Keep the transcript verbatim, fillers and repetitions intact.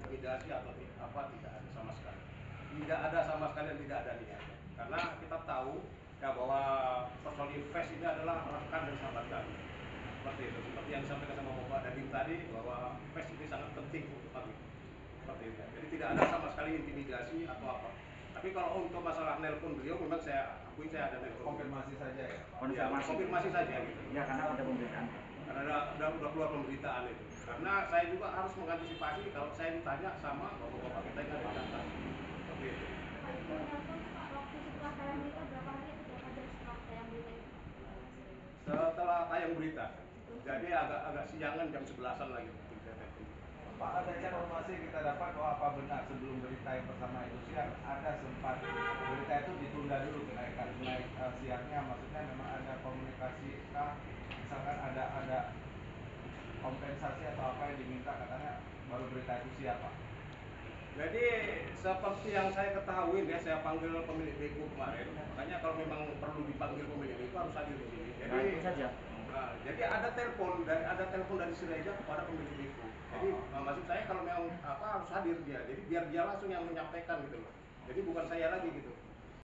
intimidasi atau apa, tidak ada sama sekali. Tidak ada sama sekali dan tidak ada niatnya. Karena kita tahu ya bahwa personil F E S ini adalah rekan dan sahabat kami. Seperti itu. Seperti yang disampaikan sama Bapak Dadim tadi bahwa F E S ini sangat penting untuk kami. Seperti itu. Jadi tidak ada sama sekali intimidasi atau apa. Tapi kalau untuk masalah nelpon beliau, memang saya akui saya ada nelpon. Konfirmasi saja ya? Konfirmasi, ya, konfirmasi saja gitu. Ya, karena ada pemberitaan. Karena ada, ada udah keluar pemberitaan itu. Karena saya juga harus mengantisipasi kalau saya ditanya sama bapak-bapak kita yang ada di atas. Seperti itu. Waktu setelah tayang berita berapa hari atau berapa jam setelah tayang berita itu? Setelah tayang berita. Jadi agak agak siangan jam sebelasan lagi. Pak, ada informasi kita dapat bahwa apa benar sebelum berita yang pertama itu siang ada sempat berita itu ditunda dulu kenaikan naik uh, siangnya, maksudnya memang ada komunikasi kah, misalkan ada ada kompensasi atau apa yang diminta, katanya baru berita itu siapa? Jadi seperti yang saya ketahui ya, saya panggil pemilik beko kemarin. Makanya kalau memang perlu dipanggil pemilik beko harus hadir di sini. Jadi nah, itu saja. Nah, jadi ada telepon dari ada telepon dari Sireja kepada pemilik beko. Jadi oh. nah, maksud saya kalau memang apa harus hadir dia. Jadi biar dia langsung yang menyampaikan gitu loh. Jadi bukan saya lagi gitu.